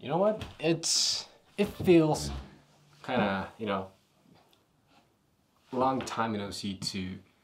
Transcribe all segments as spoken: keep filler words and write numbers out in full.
know what? It's it feels kind of, you know, long time no see to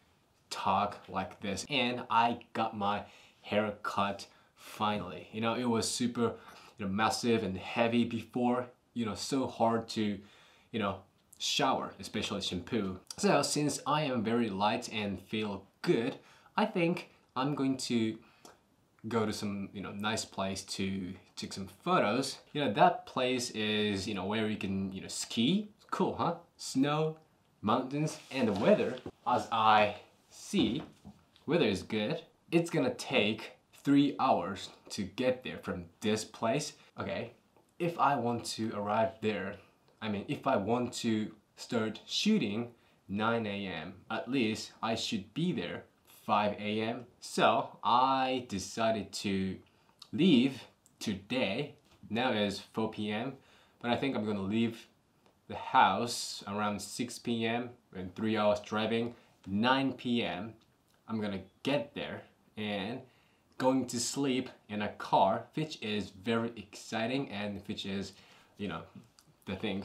talk like this, and I got my hair cut finally. You know, it was super, you know, massive and heavy before. You know, so hard to, you know, shower, especially shampoo. So since I am very light and feel good, I think I'm going to go to some, you know, nice place to take some photos. You know, that place is, you know, where you can, you know, ski. Cool, huh? Snow, mountains, and the weather. As I see, weather is good. It's gonna take three hours to get there from this place. Okay, if I want to arrive there, I mean, if I want to start shooting nine A M, at least I should be there five A M So I decided to leave today. Now it is four P M but I think I'm gonna leave the house around six P M and three hours driving. nine P M I'm gonna get there and going to sleep in a car, which is very exciting and which is, you know, the thing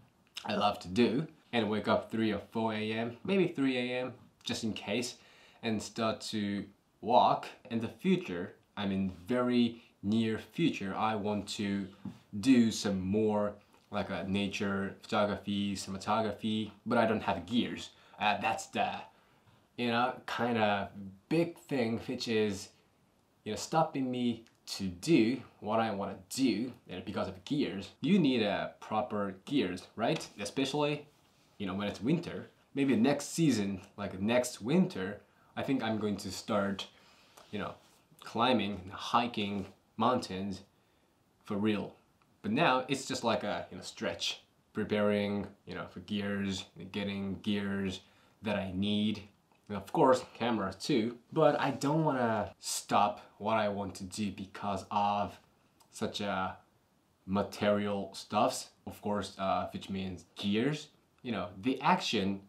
I love to do. And wake up three or four A M, maybe three A M just in case, and start to walk. In the future, I mean very near future, I want to do some more like a nature photography, cinematography, but I don't have gears. Uh, that's the, you know, kind of big thing which is, you know, stopping me to do what I want to do. And because of gears, you need a proper gears, right? Especially, you know, when it's winter. Maybe next season, like next winter, I think I'm going to start, you know, climbing, hiking mountains for real. But now it's just like a, you know, stretch, preparing, you know, for gears, getting gears that I need. And of course, cameras too. But I don't want to stop what I want to do because of such a material stuffs. Of course, uh, which means gears. You know, the action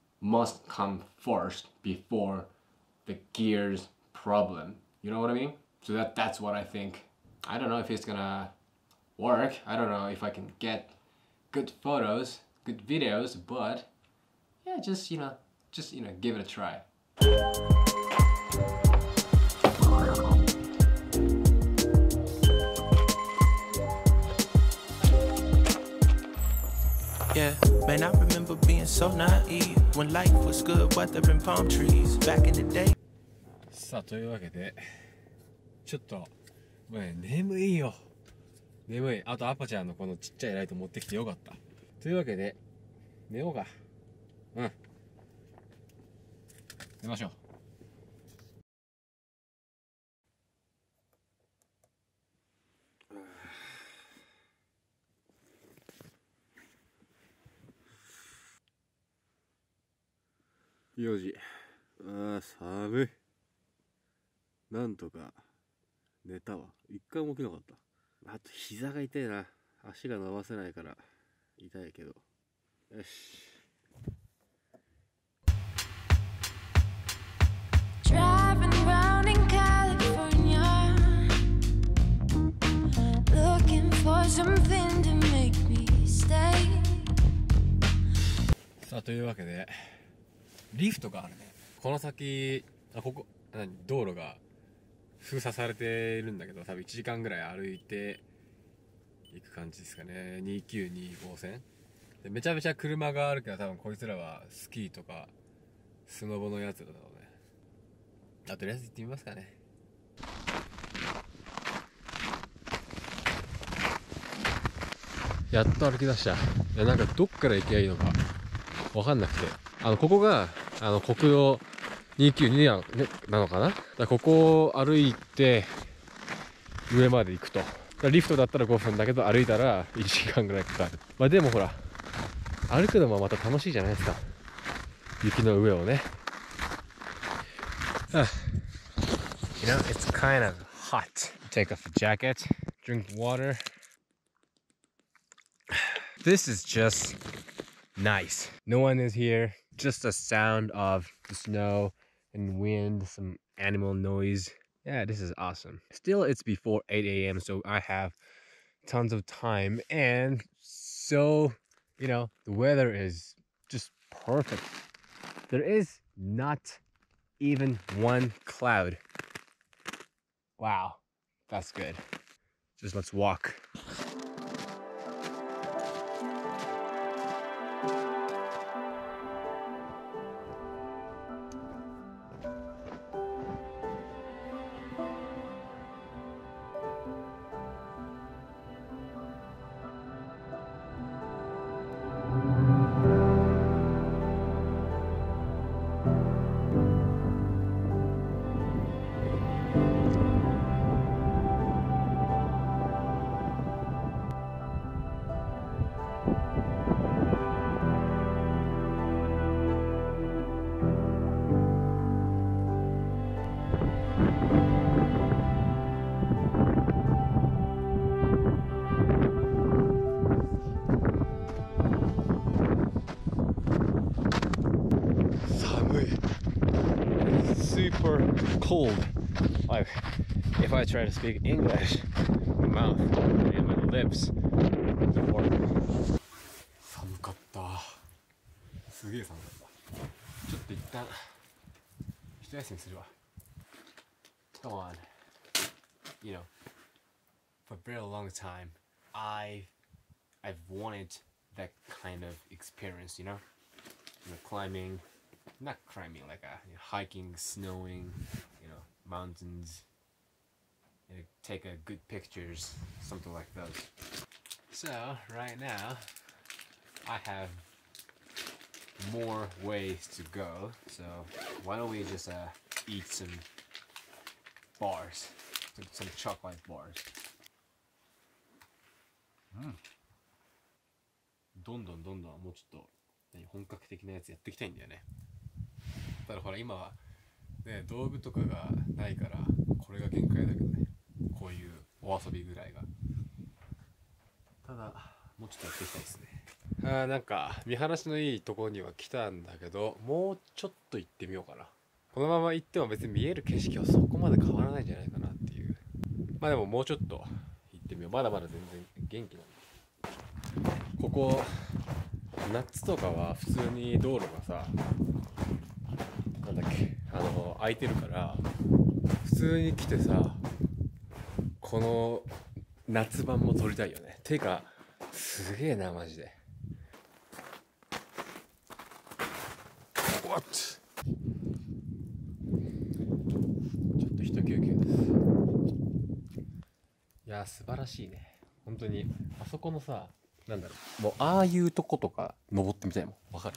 must come first before the gears problem. You know what I mean? So that that's what I think. I don't know if it's gonna work. I don't know if I can get good photos, good videos, but yeah, just, you know, just, you know, give it a try. Yeah, man, I remember being so naive when life was good, weather and palm trees back in the day. さあ、というわけで、ちょっと、もうね、眠いよ。眠い。あと、アパちゃんのこのちっちゃいライト持ってきてよかった。というわけで、寝ようか。うん。寝ましょう。よじ。ああ、寒い。なんとか寝たわ。一回も起きなかった。あと膝が痛いな。足が伸ばせないから痛いけど。よし。 Driving around in California, looking for something to make me stay. さあ、というわけで、リフトがあるね。この先、あ、ここ、何、道路が封鎖されてるんだけど、多分いちじかんぐらい歩いて行く感じですかね。にきゅうに号線で、めちゃめちゃ車があるけど、多分こいつらはスキーとかスノボのやつらだろうね。あ、とりあえず行ってみますかね。やっと歩き出した。いや、なんかどっから行けばいいのかわかんなくて、あのここがあの国道にきゅうになの、ね、なのかな。だからここを歩いて上まで行くと。リフトだったらごふんだけど歩いたらいちじかんぐらいかかる。まあでもほら、歩くのもまた楽しいじゃないですか。雪の上をね。Ah. You know, it's kind of hot. Take off the jacket, drink water. This is just nice. No one is here. Just the sound of the snow and wind, some animal noise. Yeah, this is awesome. Still, it's before eight A M, so I have tons of time, and so, you know, the weather is just perfect. There is not even one cloud. Wow, that's good. Just let's walk. Super cold. Like, if I try to speak English, my mouth and my lips are warm. 寒かった。すげえ寒かった。ちょっと一旦一休みするわ。Come on. You know, for a very long time, I I've wanted that kind of experience. You know, you know, climbing. Not climbing, like a, you know, hiking, snowing, you know, mountains, you know, take a good pictures, something like those. So right now, I have more ways to go. So why don't we just uh, eat some bars, some, some chocolate bars. Mm. どんどんどんどんもうちょっと本格的なやつやっていきたいんだよね。ただほら今はね道具とかがないからこれが限界だけどね、こういうお遊びぐらいが。ただもうちょっとやっていきたいですね。あーなんか見晴らしのいいところには来たんだけど、もうちょっと行ってみようかな。このまま行っても別に見える景色はそこまで変わらないんじゃないかなっていう。まあでももうちょっと行ってみよう。まだまだ全然元気なんで。ここ夏とかは普通に道路がさ、なんだっけ、あの空いてるから普通に来てさ、この夏版も撮りたいよね。てかすげえなマジで。What? ちょっと一休憩です。いや素晴らしいね本当に。あそこのさ、なんだろう、もうああいうとことか登ってみたいもん。わかる？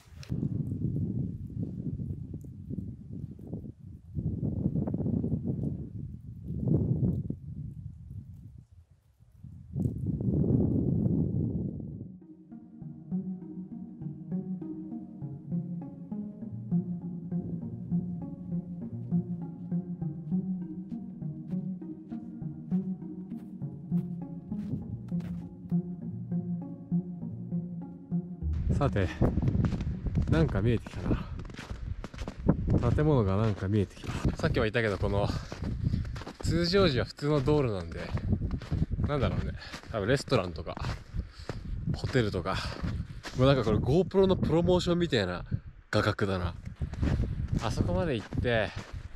さて、なんか見えてきたな。建物がなんか見えてきた。さっきは言ったけど、この通常時は普通の道路なんで、なんだろうね、多分レストランとかホテルとか、もうなんかこれ GoPro のプロモーションみたいな画角だな。あそこまで行って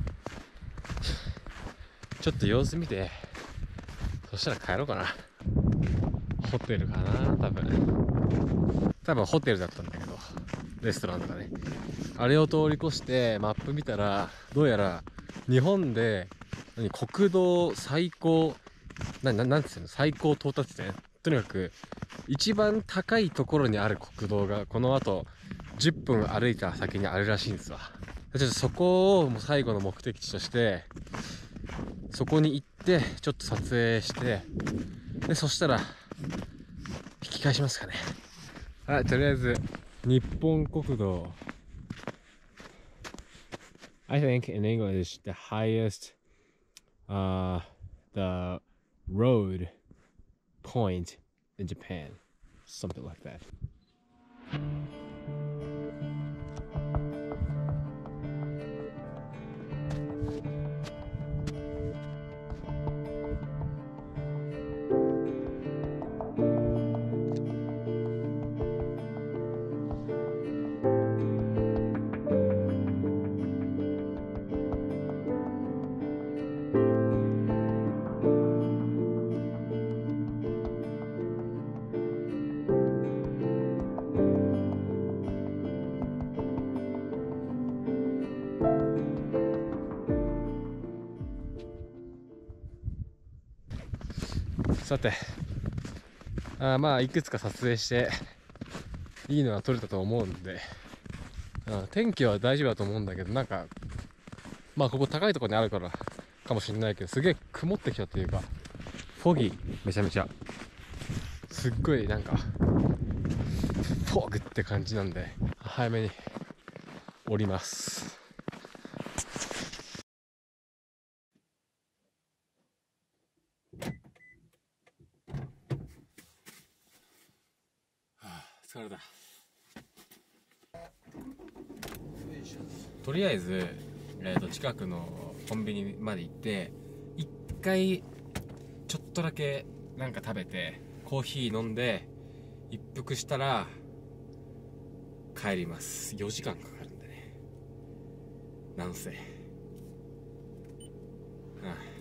ちょっと様子見て、そしたら帰ろうかな。ホテルかな、多分。多分ホテルだったんだけど、レストランとかね、あれを通り越してマップ見たら、どうやら日本で何国道最高な、な、なんていうの、最高到達点、とにかく一番高いところにある国道がこの後じゅっぷん歩いた先にあるらしいんですわ。ちょっとそこをもう最後の目的地として、そこに行ってちょっと撮影して、でそしたら引き返しますかね。はい、とりあえず日本国道。I think in English the highest uh the road point in Japan, something like that. さて、あまあいくつか撮影していいのは撮れたと思うんで、あ天気は大丈夫だと思うんだけど、なんかまあここ高いところにあるからかもしれないけど、すげえ曇ってきたというか、フォギーめちゃめちゃすっごいなんかフォグって感じなんで、早めに降ります。疲れた。とりあえず、えー、と近くのコンビニまで行って一回ちょっとだけなんか食べてコーヒー飲んで一服したら帰ります。よじかんかかるんでね、なんせ。ああ